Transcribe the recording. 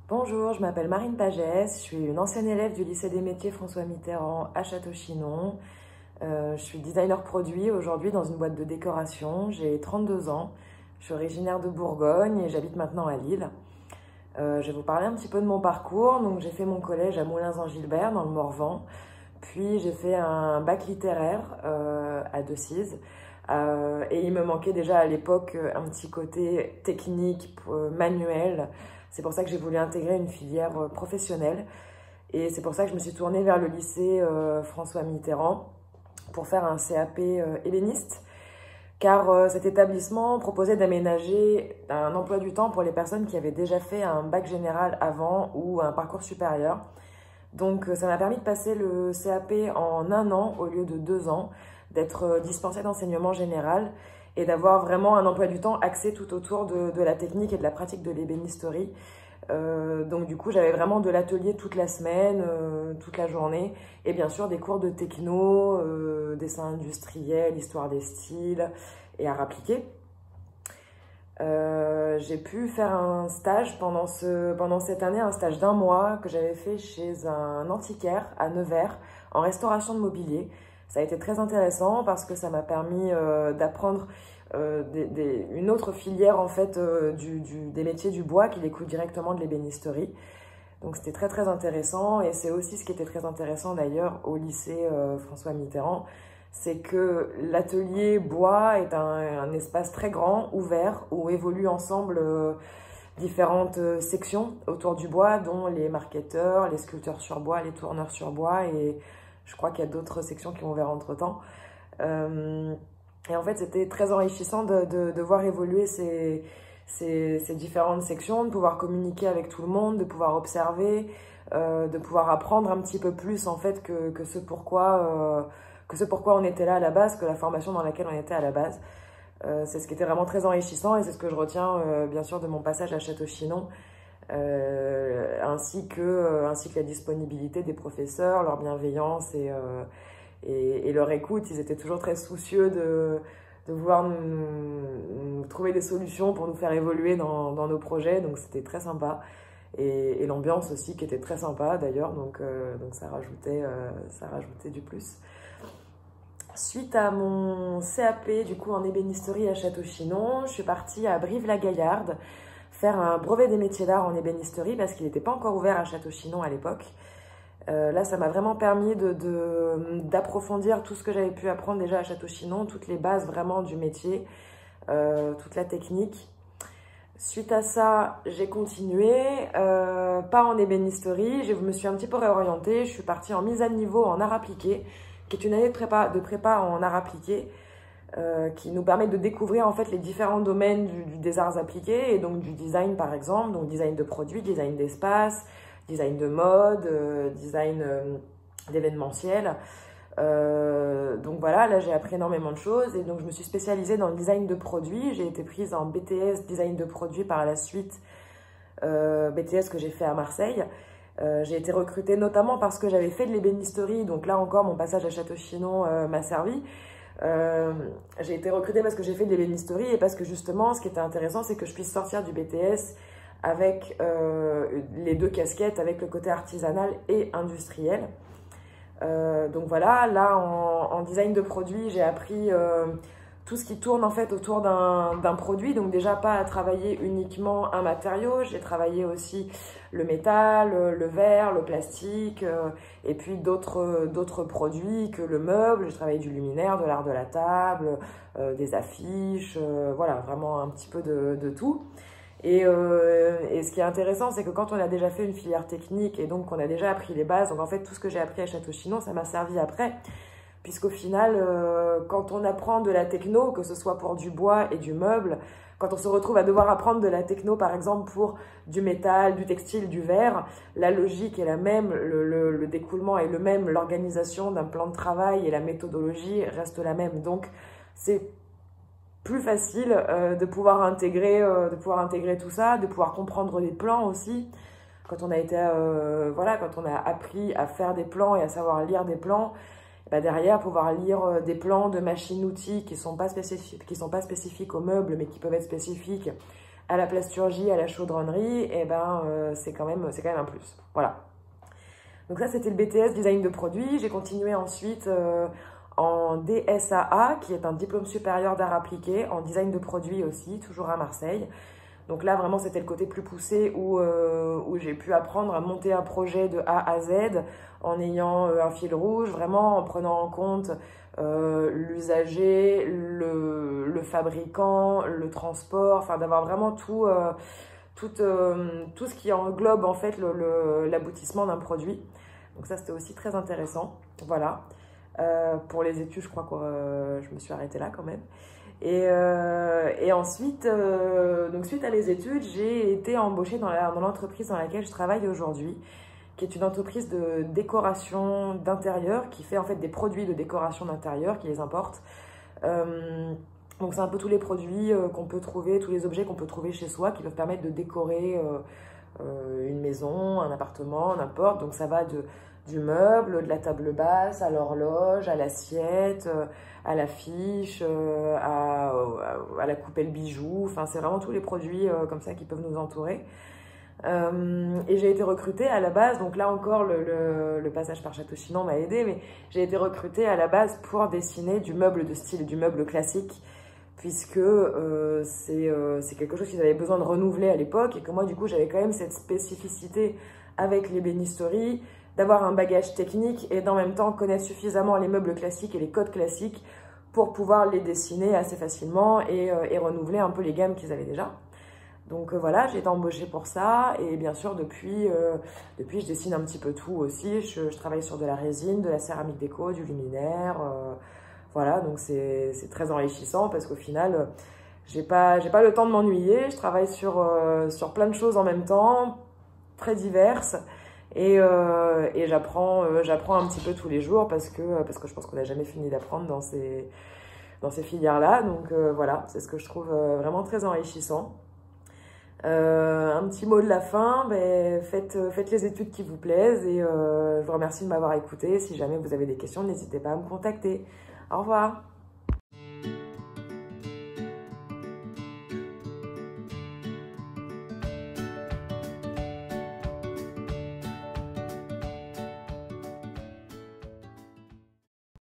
Bonjour, je m'appelle Marine Pagès, je suis une ancienne élève du lycée des métiers François Mitterrand à Château-Chinon. Je suis designer produit aujourd'hui dans une boîte de décoration. J'ai 32 ans, je suis originaire de Bourgogne et j'habite maintenant à Lille. Je vais vous parler un petit peu de mon parcours. Donc, j'ai fait mon collège à Moulins-en-Gilbert dans le Morvan. Puis j'ai fait un bac littéraire à Decize. Et il me manquait déjà à l'époque un petit côté technique, manuel. C'est pour ça que j'ai voulu intégrer une filière professionnelle. Et c'est pour ça que je me suis tournée vers le lycée François Mitterrand pour faire un CAP ébéniste. Car cet établissement proposait d'aménager un emploi du temps pour les personnes qui avaient déjà fait un bac général avant ou un parcours supérieur. Donc ça m'a permis de passer le CAP en 1 an au lieu de 2 ans, d'être dispensée d'enseignement général et d'avoir vraiment un emploi du temps axé tout autour de la technique et de la pratique de l'ébénisterie. Donc du coup, j'avais vraiment de l'atelier toute la semaine, toute la journée, et bien sûr des cours de techno, dessin industriel, histoire des styles et art appliqué. J'ai pu faire un stage pendant cette année, un stage d'1 mois que j'avais fait chez un antiquaire à Nevers en restauration de mobilier. Ça a été très intéressant parce que ça m'a permis d'apprendre une autre filière en fait des métiers du bois qui découle directement de l'ébénisterie. Donc c'était très très intéressant et c'est aussi ce qui était très intéressant d'ailleurs au lycée François Mitterrand, c'est que l'atelier bois est un espace très grand, ouvert, où évoluent ensemble différentes sections autour du bois, dont les marketeurs, les sculpteurs sur bois, les tourneurs sur bois, et je crois qu'il y a d'autres sections qui ont ouvert entre-temps. Et en fait, c'était très enrichissant de voir évoluer ces différentes sections, de pouvoir communiquer avec tout le monde, de pouvoir observer, de pouvoir apprendre un petit peu plus en fait que ce pourquoi on était là à la base, que la formation dans laquelle on était à la base. C'est ce qui était vraiment très enrichissant et c'est ce que je retiens bien sûr de mon passage à Château-Chinon, ainsi que la disponibilité des professeurs, leur bienveillance et leur écoute. Ils étaient toujours très soucieux de vouloir nous trouver des solutions pour nous faire évoluer dans nos projets, donc c'était très sympa. Et l'ambiance aussi qui était très sympa d'ailleurs, donc ça rajoutait du plus. Suite à mon CAP du coup en ébénisterie à Château-Chinon, je suis partie à Brive-la-Gaillarde faire un brevet des métiers d'art en ébénisterie parce qu'il n'était pas encore ouvert à Château-Chinon à l'époque. Là, ça m'a vraiment permis d'approfondir tout ce que j'avais pu apprendre déjà à Château-Chinon, toutes les bases vraiment du métier, toute la technique. Suite à ça, j'ai continué, pas en ébénisterie, je me suis un petit peu réorientée, je suis partie en mise à niveau en art appliqué, qui est une année de prépa en art appliqué, qui nous permet de découvrir en fait les différents domaines des arts appliqués, et donc du design par exemple, donc design de produits, design d'espace, design de mode, design d'événementiel. Donc voilà, là j'ai appris énormément de choses et donc je me suis spécialisée dans le design de produits. J'ai été prise en BTS design de produits par la suite, BTS que j'ai fait à Marseille. J'ai été recrutée notamment parce que j'avais fait de l'ébénisterie, donc là encore mon passage à Château-Chinon m'a servi. J'ai été recrutée parce que j'ai fait de l'ébénisterie et parce que justement ce qui était intéressant c'est que je puisse sortir du BTS avec les deux casquettes, avec le côté artisanal et industriel. Donc voilà, là en design de produit, j'ai appris tout ce qui tourne en fait autour d'un produit. Donc déjà pas à travailler uniquement un matériau, j'ai travaillé aussi le métal, le verre, le plastique et puis d'autres produits que le meuble. J'ai travaillé du luminaire, de l'art de la table, des affiches, voilà, vraiment un petit peu de tout. Et ce qui est intéressant, c'est que quand on a déjà fait une filière technique et donc qu'on a déjà appris les bases, donc en fait tout ce que j'ai appris à Château-Chinon, ça m'a servi après, puisqu'au final, quand on apprend de la techno, que ce soit pour du bois et du meuble, quand on se retrouve à devoir apprendre de la techno, par exemple pour du métal, du textile, du verre, la logique est la même, le découlement est le même, l'organisation d'un plan de travail et la méthodologie reste la même. Donc c'est plus facile de pouvoir intégrer tout ça, de pouvoir comprendre les plans aussi. Quand on a été, voilà, quand on a appris à faire des plans et à savoir lire des plans, bah derrière pouvoir lire des plans de machines-outils qui sont pas spécifiques aux meubles, mais qui peuvent être spécifiques à la plasturgie, à la chaudronnerie, et ben c'est quand même un plus. Voilà. Donc ça, c'était le BTS design de produits. J'ai continué ensuite en DSAA, qui est un diplôme supérieur d'art appliqué, en design de produits aussi, toujours à Marseille. Donc là, vraiment, c'était le côté plus poussé où j'ai pu apprendre à monter un projet de A à Z en ayant un fil rouge, vraiment en prenant en compte l'usager, le fabricant, le transport, enfin d'avoir vraiment tout ce qui englobe en fait l'aboutissement d'un produit. Donc ça, c'était aussi très intéressant. Voilà. Pour les études, je crois que je me suis arrêtée là quand même. Et ensuite, donc suite à les études, j'ai été embauchée dans l'entreprise dans laquelle je travaille aujourd'hui, qui est une entreprise de décoration d'intérieur, qui fait en fait des produits de décoration d'intérieur, qui les importe. Donc c'est un peu tous les produits qu'on peut trouver, tous les objets qu'on peut trouver chez soi, qui peuvent permettre de décorer une maison, un appartement, n'importe. Donc ça va du meuble, de la table basse, à l'horloge, à l'assiette, à l'affiche, à la coupelle bijou. Enfin, c'est vraiment tous les produits comme ça qui peuvent nous entourer. Et j'ai été recrutée à la base, donc là encore le passage par Château Chinon m'a aidée, mais j'ai été recrutée à la base pour dessiner du meuble de style, du meuble classique, puisque c'est quelque chose qu'ils avaient besoin de renouveler à l'époque et que moi du coup j'avais quand même cette spécificité avec l'ébénisterie, d'avoir un bagage technique et d'en même temps connaître suffisamment les meubles classiques et les codes classiques pour pouvoir les dessiner assez facilement et renouveler un peu les gammes qu'ils avaient déjà. Donc voilà, j'ai été embauchée pour ça et bien sûr depuis je dessine un petit peu tout aussi. Je travaille sur de la résine, de la céramique déco, du luminaire, voilà, donc c'est très enrichissant parce qu'au final j'ai pas le temps de m'ennuyer. Je travaille sur plein de choses en même temps, très diverses. Et j'apprends un petit peu tous les jours parce que je pense qu'on n'a jamais fini d'apprendre dans ces filières-là. Donc voilà, c'est ce que je trouve vraiment très enrichissant. Un petit mot de la fin, ben, faites les études qui vous plaisent et je vous remercie de m'avoir écouté. Si jamais vous avez des questions, n'hésitez pas à me contacter. Au revoir.